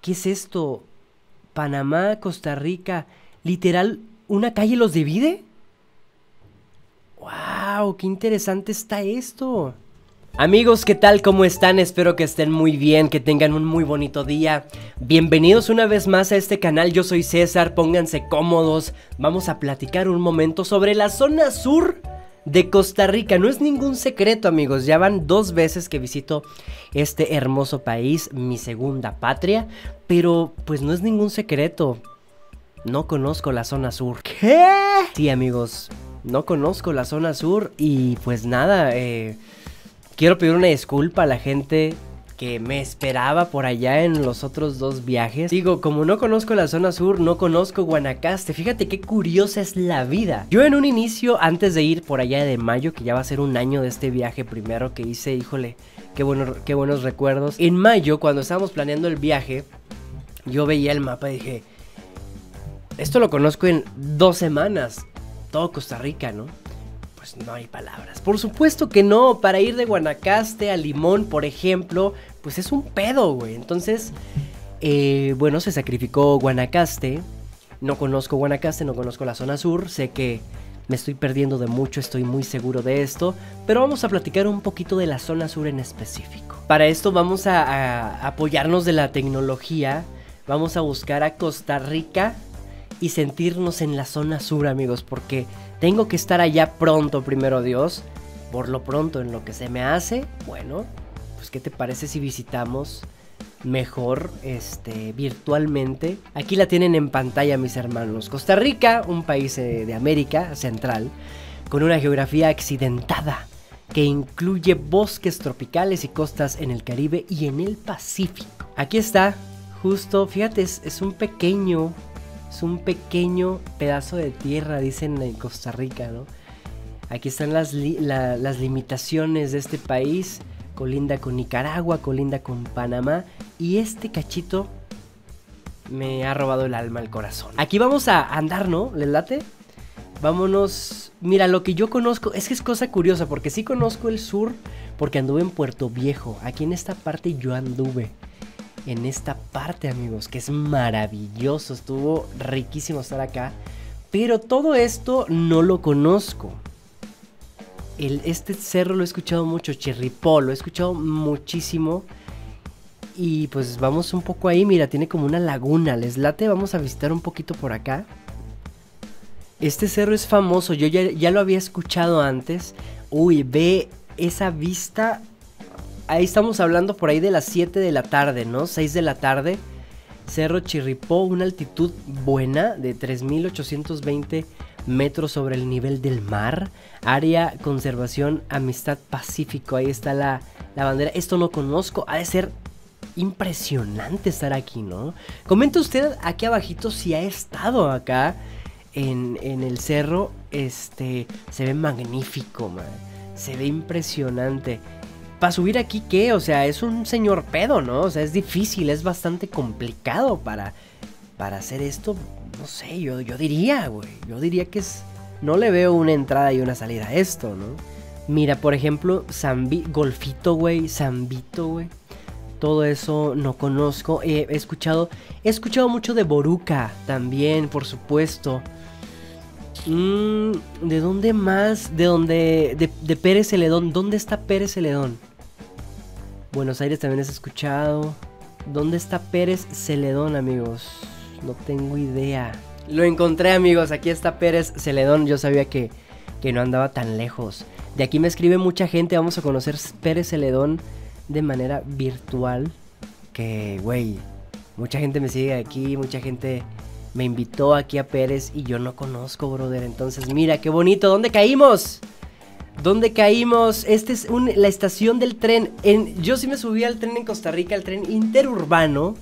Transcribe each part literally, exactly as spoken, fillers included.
¿Qué es esto? Panamá, Costa Rica. ¿Literal una calle los divide? ¡Wow! ¡Qué interesante está esto! Amigos, ¿qué tal? ¿Cómo están? Espero que estén muy bien, que tengan un muy bonito día. Bienvenidos una vez más a este canal, yo soy César, pónganse cómodos. Vamos a platicar un momento sobre la zona sur de Costa Rica. No es ningún secreto, amigos, ya van dos veces que visito este hermoso país, mi segunda patria. Pero pues no es ningún secreto, no conozco la zona sur. ¿Qué? Sí, amigos, no conozco la zona sur y pues nada, eh... quiero pedir una disculpa a la gente que me esperaba por allá en los otros dos viajes. Digo, como no conozco la zona sur, no conozco Guanacaste. Fíjate qué curiosa es la vida. Yo en un inicio, antes de ir por allá de mayo, que ya va a ser un año de este viaje primero que hice, híjole, qué, bueno, qué buenos recuerdos. En mayo, cuando estábamos planeando el viaje, yo veía el mapa y dije, esto lo conozco en dos semanas, todo Costa Rica, ¿no? Pues no hay palabras. Por supuesto que no. Para ir de Guanacaste a Limón, por ejemplo, pues es un pedo, güey. Entonces, eh, bueno, se sacrificó Guanacaste. No conozco Guanacaste, no conozco la zona sur. Sé que me estoy perdiendo de mucho, estoy muy seguro de esto. Pero vamos a platicar un poquito de la zona sur en específico. Para esto vamos a, a apoyarnos de la tecnología. Vamos a buscar a Costa Rica y sentirnos en la zona sur, amigos, porque tengo que estar allá pronto, primero Dios. Por lo pronto, en lo que se me hace, bueno, pues ¿qué te parece si visitamos mejor este, virtualmente? Aquí la tienen en pantalla, mis hermanos. Costa Rica, un país eh, de América Central, con una geografía accidentada, que incluye bosques tropicales y costas en el Caribe y en el Pacífico. Aquí está, justo, fíjate, es, es un pequeño... Es un pequeño pedazo de tierra, dicen en Costa Rica, ¿no? Aquí están las, li la, las limitaciones de este país. Colinda con Nicaragua, colinda con Panamá. Y este cachito me ha robado el alma, el corazón. Aquí vamos a andar, ¿no? ¿Les late? Vámonos. Mira, lo que yo conozco, es que es cosa curiosa, porque sí conozco el sur, porque anduve en Puerto Viejo. Aquí en esta parte yo anduve. En esta parte, amigos, que es maravilloso, estuvo riquísimo estar acá. Pero todo esto no lo conozco. El, este cerro lo he escuchado mucho, Chirripó, lo he escuchado muchísimo. Y pues vamos un poco ahí, mira, tiene como una laguna, ¿les late? Vamos a visitar un poquito por acá. Este cerro es famoso, yo ya, ya lo había escuchado antes. Uy, ve esa vista. Ahí estamos hablando por ahí de las siete de la tarde, ¿no? seis de la tarde. Cerro Chirripó, una altitud buena de tres mil ochocientos veinte metros sobre el nivel del mar. Área Conservación Amistad Pacífico. Ahí está la, la bandera. Esto no conozco. Ha de ser impresionante estar aquí, ¿no? Comenta usted aquí abajito si ha estado acá en, en el cerro. Este, se ve magnífico, man. Se ve impresionante. Para subir aquí, ¿qué? O sea, es un señor pedo, ¿no? O sea, es difícil, es bastante complicado para, para hacer esto. No sé, yo, yo diría, güey. Yo diría que es... No le veo una entrada y una salida a esto, ¿no? Mira, por ejemplo, Zambi... Golfito, güey. Zambito, güey. Todo eso no conozco. Eh, he escuchado... He escuchado mucho de Boruca también, por supuesto. Mm, ¿de dónde más? De dónde... De, de Pérez Celedón. ¿Dónde está Pérez Celedón? Buenos Aires también has escuchado. ¿Dónde está Pérez Celedón, amigos? No tengo idea. Lo encontré, amigos. Aquí está Pérez Celedón. Yo sabía que, que no andaba tan lejos. De aquí me escribe mucha gente. Vamos a conocer Pérez Celedón de manera virtual. Que, güey, mucha gente me sigue aquí. Mucha gente me invitó aquí a Pérez y yo no conozco, brother. Entonces, mira, qué bonito. ¿Dónde caímos? ¿Dónde caímos? Esta es un, la estación del tren. En, yo sí me subí al tren en Costa Rica, el tren interurbano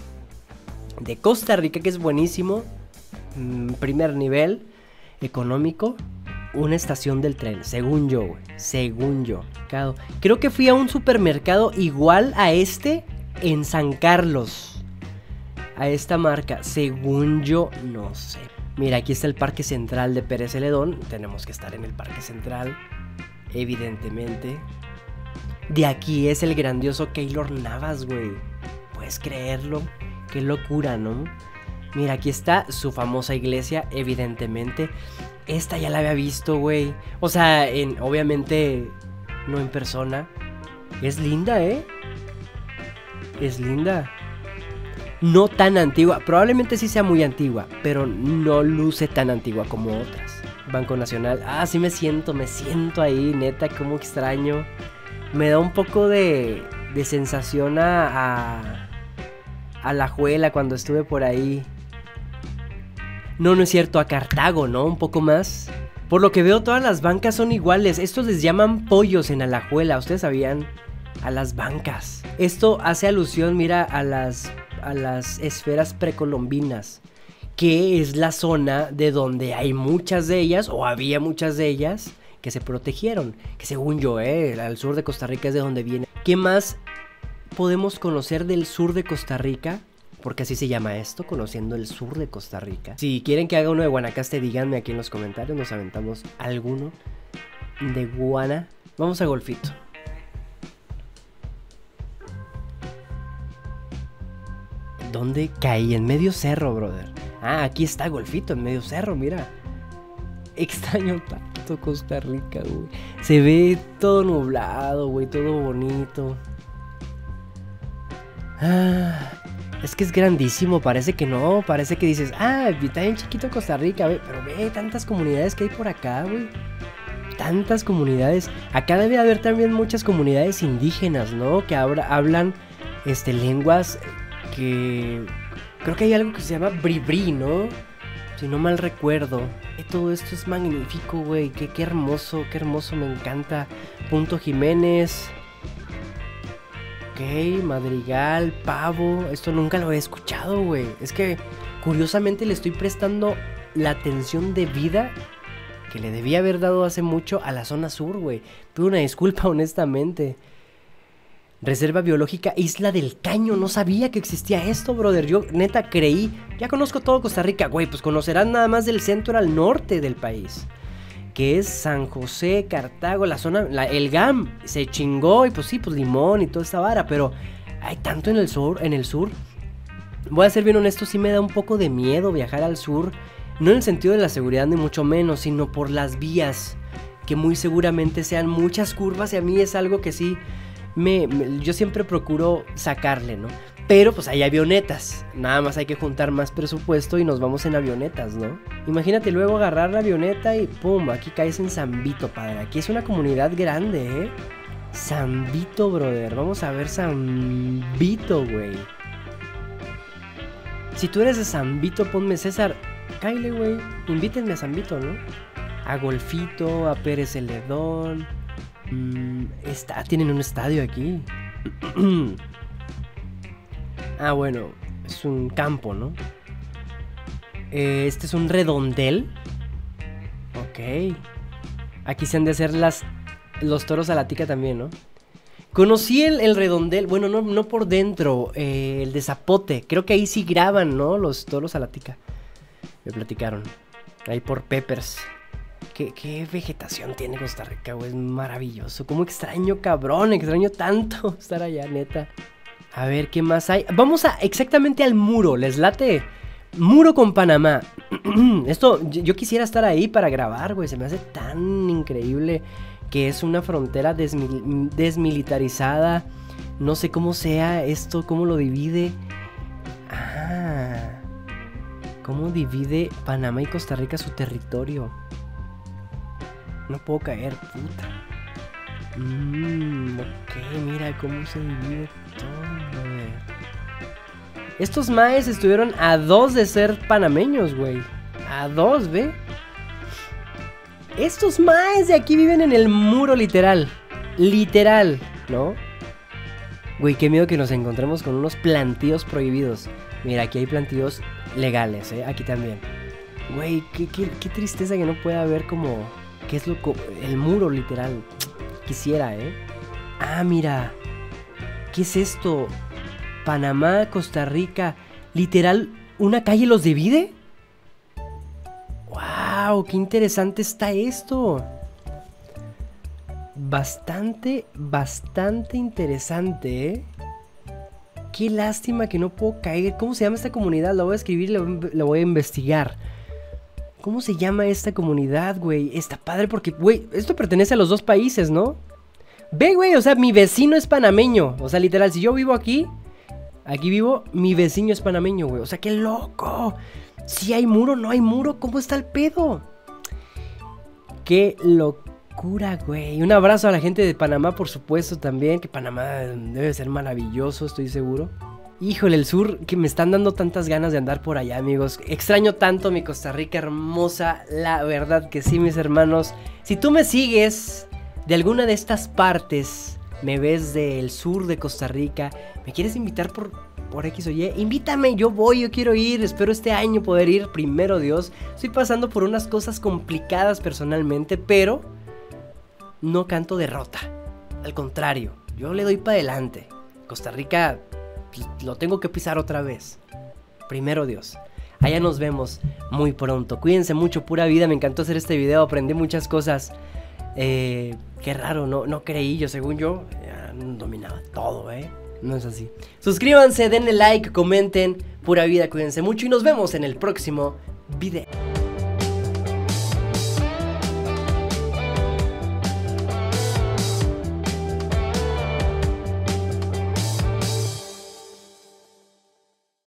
de Costa Rica, que es buenísimo. Mm, primer nivel, económico. Una estación del tren, según yo, güey. Según yo. Creo que fui a un supermercado igual a este en San Carlos. A esta marca, según yo, no sé. Mira, aquí está el Parque Central de Pérez Celedón. Tenemos que estar en el Parque Central, evidentemente. De aquí es el grandioso Keylor Navas, güey. ¿Puedes creerlo? Qué locura, ¿no? Mira, aquí está su famosa iglesia, evidentemente. Esta ya la había visto, güey. O sea, en, obviamente no en persona. Es linda, ¿eh? Es linda. No tan antigua. Probablemente sí sea muy antigua, pero no luce tan antigua como otras. Banco Nacional. Ah, sí me siento, me siento ahí, neta, como extraño. Me da un poco de, de sensación a, a... a La Juela cuando estuve por ahí. No, no es cierto, a Cartago, ¿no? Un poco más. Por lo que veo, todas las bancas son iguales. Estos les llaman pollos en Alajuela. ¿Ustedes sabían? A las bancas. Esto hace alusión, mira, a las, a las esferas precolombinas, que es la zona de donde hay muchas de ellas, o había muchas de ellas, que se protegieron. Que según yo, eh, al sur de Costa Rica es de donde viene. ¿Qué más podemos conocer del sur de Costa Rica? Porque así se llama esto, conociendo el sur de Costa Rica. Si quieren que haga uno de Guanacaste, díganme aquí en los comentarios. Nos aventamos alguno de Guana. Vamos a Golfito. ¿Dónde caí? En medio cerro, brother. Ah, aquí está Golfito, en medio cerro, mira. Extraño tanto Costa Rica, güey. Se ve todo nublado, güey, todo bonito. Ah... Es que es grandísimo, parece que no, parece que dices, ah, está bien chiquito Costa Rica, ve, pero ve tantas comunidades que hay por acá, güey. Tantas comunidades. Acá debe haber también muchas comunidades indígenas, ¿no? Que habla, hablan este, lenguas que... Creo que hay algo que se llama bribri, ¿no? Si no mal recuerdo. Eh, todo esto es magnífico, güey. Qué, qué hermoso, qué hermoso, me encanta. Punto Jiménez... Ok, Madrigal, Pavo. Esto nunca lo he escuchado, güey. Es que curiosamente le estoy prestando la atención debida que le debía haber dado hace mucho a la zona sur, güey. Pido una disculpa, honestamente. Reserva Biológica Isla del Caño. No sabía que existía esto, brother. Yo neta creí. Ya conozco todo Costa Rica, güey. Pues conocerán nada más del centro al norte del país, que es San José, Cartago, la zona, la, el G A M, se chingó, y pues sí, pues Limón y toda esta vara, pero hay tanto en el sur, en el sur. Voy a ser bien honesto, sí me da un poco de miedo viajar al sur, no en el sentido de la seguridad ni mucho menos, sino por las vías, que muy seguramente sean muchas curvas, y a mí es algo que sí, me, me, yo siempre procuro sacarle, ¿no? Pero pues hay avionetas, nada más hay que juntar más presupuesto y nos vamos en avionetas, ¿no? Imagínate luego agarrar la avioneta y pum, aquí caes en San Vito, padre. Aquí es una comunidad grande, ¿eh? San Vito, brother, vamos a ver San Vito, güey. Si tú eres de San Vito, ponme César, cáile, güey, invítenme a San Vito, ¿no? A Golfito, a Pérez Celedón. Mm, está, tienen un estadio aquí. Ah, bueno, es un campo, ¿no? Eh, este es un redondel. Ok. Aquí se han de hacer las, los toros a la tica también, ¿no? Conocí el, el redondel, bueno, no, no por dentro, eh, el de Zapote. Creo que ahí sí graban, ¿no? Los toros a la tica. Me platicaron. Ahí por Peppers. ¿Qué, qué vegetación tiene Costa Rica, güey? Es maravilloso. Cómo extraño, cabrón. Extraño tanto estar allá, neta. A ver, ¿qué más hay? Vamos a exactamente al muro, ¿les late? Muro con Panamá. Esto, yo quisiera estar ahí para grabar, güey. Se me hace tan increíble que es una frontera desmil desmilitarizada. No sé cómo sea esto, cómo lo divide. Ah, cómo divide Panamá y Costa Rica su territorio. No puedo caer, puta. Mmm, ok, mira cómo se divide todo, güey. Estos maes estuvieron a dos de ser panameños, güey. A dos, ¿ve? Estos maes de aquí viven en el muro, literal. Literal, ¿no? Güey, qué miedo que nos encontremos con unos plantíos prohibidos. Mira, aquí hay plantíos legales, ¿eh? Aquí también. Güey, qué, qué, qué tristeza que no pueda haber como... ¿Qué es lo... el muro, literal? Quisiera, ¿eh? Ah, mira. ¿Qué es esto? Panamá, Costa Rica. ¿Literal una calle los divide? ¡Wow! ¡Qué interesante está esto! Bastante, bastante interesante, ¿eh? Qué lástima que no puedo caer. ¿Cómo se llama esta comunidad? La voy a escribir y la, la voy a investigar. ¿Cómo se llama esta comunidad, güey? Está padre porque, güey, esto pertenece a los dos países, ¿no? Ve, güey, o sea, mi vecino es panameño. O sea, literal, si yo vivo aquí, aquí vivo, mi vecino es panameño, güey. O sea, qué loco. Si hay muro, no hay muro, ¿cómo está el pedo? Qué locura, güey. Un abrazo a la gente de Panamá, por supuesto, también. Que Panamá debe ser maravilloso, estoy seguro. Híjole, el sur, que me están dando tantas ganas de andar por allá, amigos. Extraño tanto mi Costa Rica hermosa. La verdad que sí, mis hermanos. Si tú me sigues de alguna de estas partes, me ves del sur de Costa Rica, me quieres invitar por, por X o Y, invítame, yo voy, yo quiero ir. Espero este año poder ir, primero Dios. Estoy pasando por unas cosas complicadas personalmente, pero no canto derrota. Al contrario, yo le doy para adelante. Costa Rica lo tengo que pisar otra vez. Primero Dios. Allá nos vemos muy pronto. Cuídense mucho, pura vida. Me encantó hacer este video, aprendí muchas cosas. Eh, qué raro, no, no creí, yo según yo ya dominaba todo, eh. No es así. Suscríbanse, denle like, comenten. Pura vida, cuídense mucho y nos vemos en el próximo